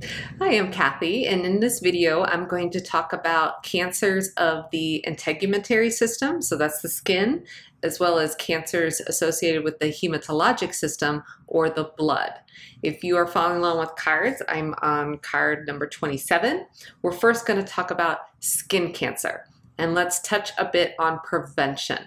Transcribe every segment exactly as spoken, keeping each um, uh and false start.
Hi, I'm Kathy, and in this video, I'm going to talk about cancers of the integumentary system, so that's the skin, as well as cancers associated with the hematologic system or the blood. If you are following along with cards, I'm on card number twenty-seven. We're first going to talk about skin cancer, and let's touch a bit on prevention.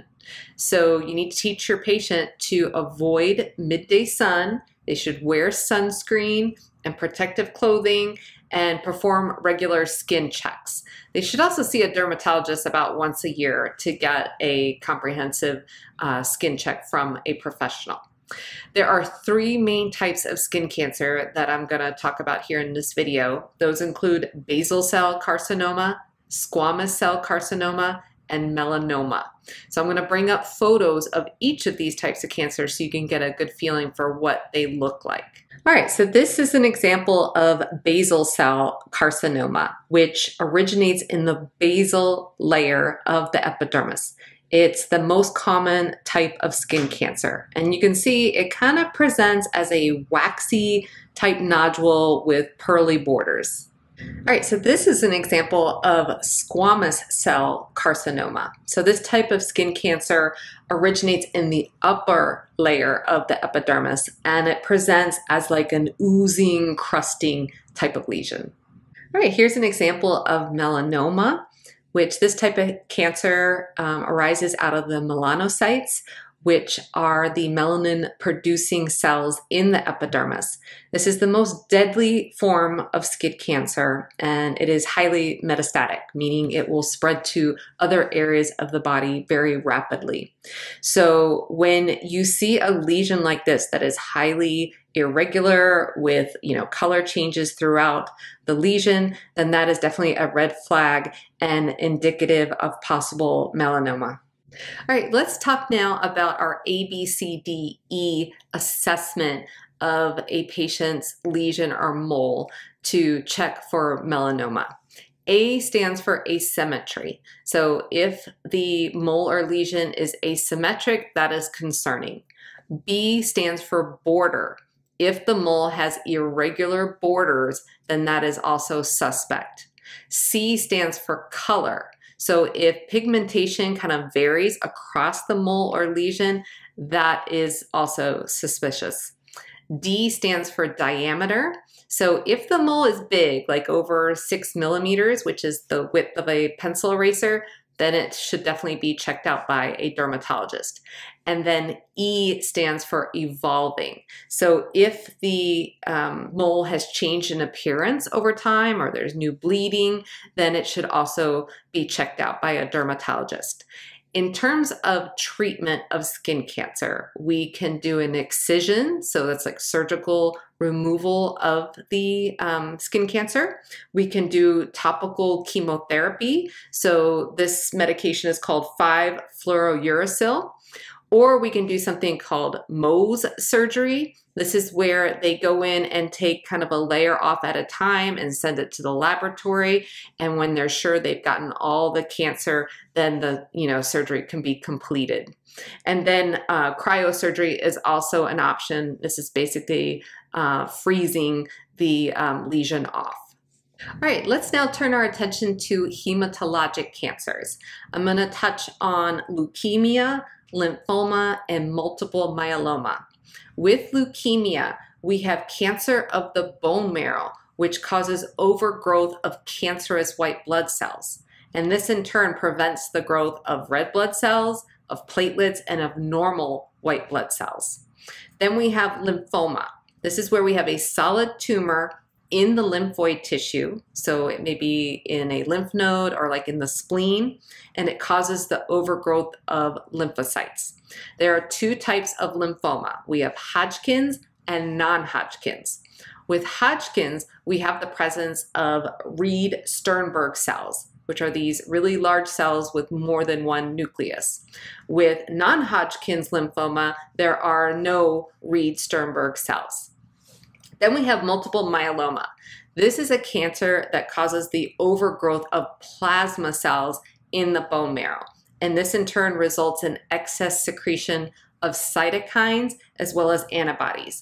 So you need to teach your patient to avoid midday sun. They should wear sunscreen and protective clothing and perform regular skin checks. They should also see a dermatologist about once a year to get a comprehensive uh, skin check from a professional. There are three main types of skin cancer that I'm going to talk about here in this video. Those include basal cell carcinoma, squamous cell carcinoma, and melanoma. So I'm going to bring up photos of each of these types of cancer so you can get a good feeling for what they look like. All right, so this is an example of basal cell carcinoma, which originates in the basal layer of the epidermis. It's the most common type of skin cancer. And you can see it kind of presents as a waxy type nodule with pearly borders. All right, so this is an example of squamous cell carcinoma. So this type of skin cancer originates in the upper layer of the epidermis, and it presents as like an oozing, crusting type of lesion. All right, here's an example of melanoma, which this type of cancer um, arises out of the melanocytes, which are the melanin-producing cells in the epidermis. This is the most deadly form of skin cancer, and it is highly metastatic, meaning it will spread to other areas of the body very rapidly. So when you see a lesion like this that is highly irregular with, you know, color changes throughout the lesion, then that is definitely a red flag and indicative of possible melanoma. All right, let's talk now about our A B C D E assessment of a patient's lesion or mole to check for melanoma. A stands for asymmetry. So if the mole or lesion is asymmetric, that is concerning. B stands for border. If the mole has irregular borders, then that is also suspect. C stands for color. So if pigmentation kind of varies across the mole or lesion, that is also suspicious. D stands for diameter. So if the mole is big, like over six millimeters, which is the width of a pencil eraser, then it should definitely be checked out by a dermatologist. And then E stands for evolving. So if the um, mole has changed in appearance over time or there's new bleeding, then it should also be checked out by a dermatologist. In terms of treatment of skin cancer, we can do an excision, so that's like surgical removal of the um, skin cancer. We can do topical chemotherapy, so this medication is called five fluorouracil. Or we can do something called Mohs surgery. This is where they go in and take kind of a layer off at a time and send it to the laboratory. And when they're sure they've gotten all the cancer, then the you know surgery can be completed. And then uh, cryosurgery is also an option. This is basically uh, freezing the um, lesion off. All right, let's now turn our attention to hematologic cancers. I'm going to touch on leukemia, lymphoma, and multiple myeloma. With leukemia, we have cancer of the bone marrow, which causes overgrowth of cancerous white blood cells. And this in turn prevents the growth of red blood cells, of platelets, and of normal white blood cells. Then we have lymphoma. This is where we have a solid tumor in the lymphoid tissue, so it may be in a lymph node or like in the spleen, and it causes the overgrowth of lymphocytes. There are two types of lymphoma. We have Hodgkin's and non-Hodgkin's. With Hodgkin's, we have the presence of Reed-Sternberg cells, which are these really large cells with more than one nucleus. With non-Hodgkin's lymphoma, there are no Reed-Sternberg cells. Then we have multiple myeloma. This is a cancer that causes the overgrowth of plasma cells in the bone marrow. And this in turn results in excess secretion of cytokines as well as antibodies.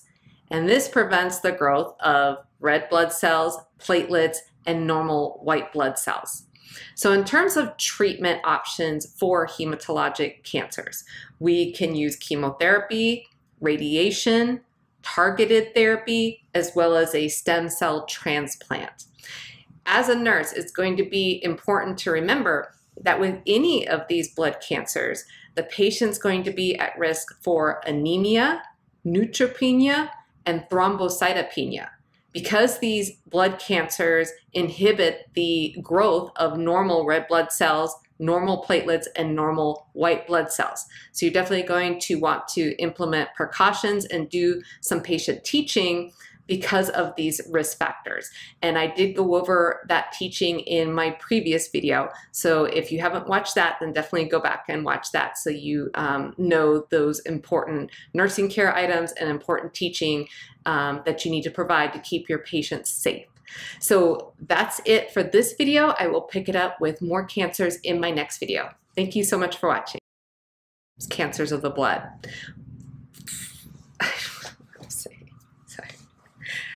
And this prevents the growth of red blood cells, platelets, and normal white blood cells. So in terms of treatment options for hematologic cancers, we can use chemotherapy, radiation, targeted therapy, as well as a stem cell transplant. As a nurse, it's going to be important to remember that with any of these blood cancers, the patient's going to be at risk for anemia, neutropenia, and thrombocytopenia. Because these blood cancers inhibit the growth of normal red blood cells, normal platelets, and normal white blood cells. So you're definitely going to want to implement precautions and do some patient teaching because of these risk factors. And I did go over that teaching in my previous video. So if you haven't watched that, then definitely go back and watch that so you um, know those important nursing care items and important teaching um, that you need to provide to keep your patients safe. So that's it for this video. I will pick it up with more cancers in my next video. Thank you so much for watching. Cancers of the blood.